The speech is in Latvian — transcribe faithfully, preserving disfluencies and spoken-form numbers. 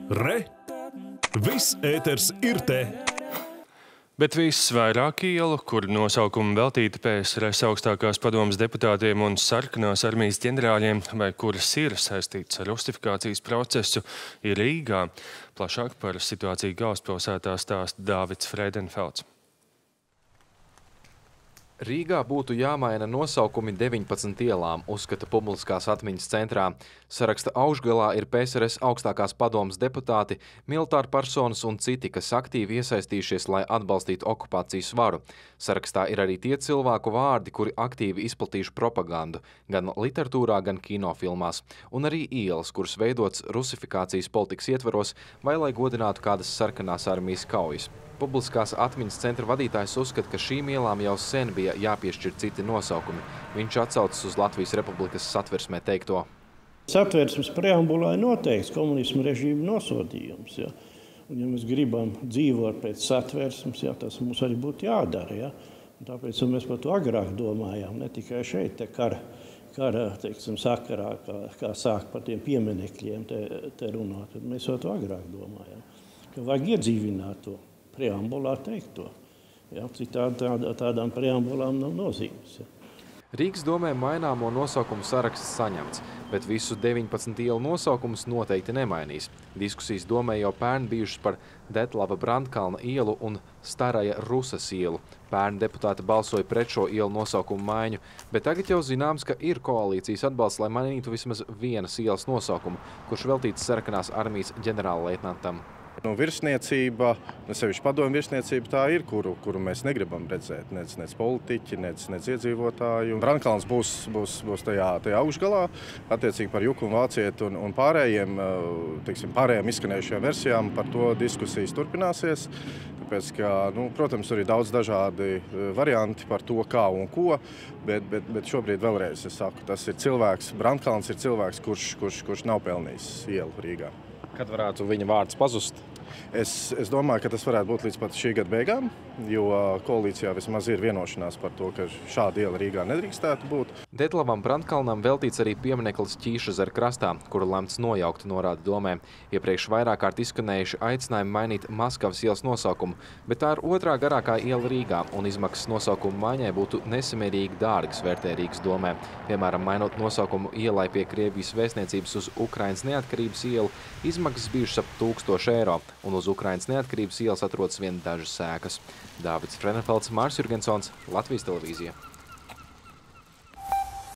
Re! Viss ēters ir te! Bet visvairāk ielu, kur nosaukumi veltīti P S R S augstākās padomes deputātiem un sarkanās armijas ģenerāļiem, vai kuras ir saistītas ar rustifikācijas procesu, ir Rīgā. Plašāk par situāciju galvaspilsētā stāsta Dāvids Frēdenfelds. Rīgā būtu jāmaina nosaukumi deviņpadsmit ielām, uzskata Publiskās atmiņas centrā. Saraksta augšgalā ir P S R S augstākās padomes deputāti, militāri personas un citi, kas aktīvi iesaistījušies, lai atbalstītu okupācijas varu. Sarakstā ir arī tie cilvēku vārdi, kuri aktīvi izplatījuši propagandu, gan literatūrā, gan kinofilmās, un arī ielas, kuras veidots rusifikācijas politikas ietvaros vai lai godinātu kādas sarkanās armijas kaujas. Publiskās atmiņas centra vadītājs uzskata, ka šīm ielām jau sen bija jāpiešķir citi nosaukumi. Viņš atsaucas uz Latvijas Republikas satversmē teikto. Satversmes preambulā ir noteikts komunisma režīma nosodījums. Ja? Un, ja mēs gribam dzīvot pēc satversmes, ja, tas mums arī būtu jādara. Ja? Un tāpēc mēs par to agrāk domājām, ne tikai šeit, te kara, kara teiksim, sakarā, kā, kā sāk par tiem pieminekļiem te, te runāt. Mēs jau to agrāk domājām, ka vajag iedzīvināt to. Preambulā teikt to. Ja, citādi tād, tādām preambulām nav nozīmes. Ja. Rīgas domē maināmo nosaukumu saraksts saņemts, bet visu deviņpadsmit ielu nosaukumus noteikti nemainīs. Diskusijas domē jau pērn bijušas par Detlava Brandkalna ielu un Staraja Rusas ielu. Pērn deputāti balsoja pret šo ielu nosaukumu maiņu, bet tagad jau zināms, ka ir koalīcijas atbalsts, lai mainītu vismaz vienas ielas nosaukumu, kurš veltīts sarkanās armijas ģenerālleitnantam. Nu, virsniecība, sevišķi padomju virsniecība, tā ir, kuru, kuru mēs negribam redzēt. Nec, nec politiķi, nec, nec iedzīvotāji. Brandkalns būs, būs, būs tajā, tajā augšgalā, attiecīgi par Juku un Vācietu un, un pārējiem, teiksim, pārējiem izskanējušajām versijām par to diskusijas turpināsies. Tāpēc, ka, nu, protams, ir daudz dažādi varianti par to, kā un ko, bet, bet, bet šobrīd vēlreiz es saku, tas ir cilvēks, Brandkalns ir cilvēks, kurš, kurš, kurš nav pelnījis ielu Rīgā. Kad varētu viņa vārds pazust? Es, es domāju, ka tas varētu būt līdz pat šī gada beigām, jo koalīcijā vismaz ir vienošanās par to, ka šāda iela Rīgā nedrīkstētu būt. Detlavam Brandkalnam veltīts arī piemineklis Ķīšezeru krastā, kuru lemts nojaukt, norāda domē. Iepriekš vairāk kārt izskanējuši aicinājumi mainīt Maskavas ielas nosaukumu, bet tā ir otrā garākā iela Rīgā, un izmaksas nosaukumu maiņai būtu nesamērīgi dārgas, vērtē Rīgas domē. Piemēram, mainot nosaukumu ielai pie Krievijas vēstniecības uz Ukrainas neatkarības ielu, izmaksas bijušas ap tūkstošu eiro, un uz Ukrainas neatkarības ielas atrodas vien dažas sēkas. Dāvids Frēdenfelds, Mārs Jurgensons, Latvijas televīzija.